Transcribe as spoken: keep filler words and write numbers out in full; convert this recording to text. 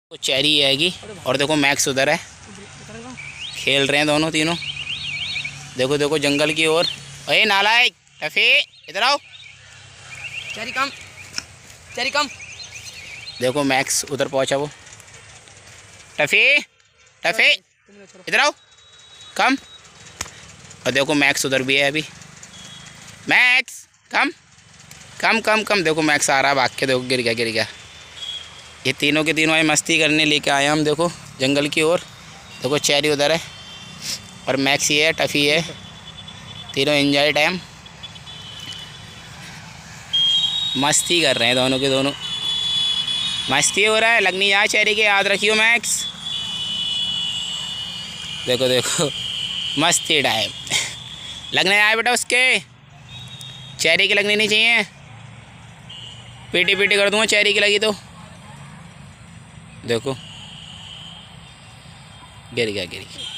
तो चेरी आएगी और देखो मैक्स उधर है, खेल रहे हैं दोनों तीनों। देखो देखो जंगल की ओर। अरे नालायक टफी इधर आओ। Cherry come, Cherry come. देखो मैक्स उधर पहुंचा वो। टफी टफी इधर आओ कम। और देखो मैक्स उधर भी है अभी। Max come come come come. देखो मैक्स आ रहा है भाग के। देखो गिर गया गिर गया। ये तीनों के तीनों मस्ती करने लेके आए हम देखो जंगल की ओर। देखो चेरी उधर है और मैक्स ये है, टफ़ी है, तीनों एंजॉय टाइम मस्ती कर रहे हैं दोनों के दोनों। मस्ती हो रहा है, लगनी यहाँ चेरी के, याद रखियो मैक्स। देखो देखो मस्ती टाइम लगने आए बेटा उसके। चेरी की लगनी नहीं चाहिए, पीटी पीटी कर दूँगा चेरी की लगी तो। देखो गिर गया गिर गया।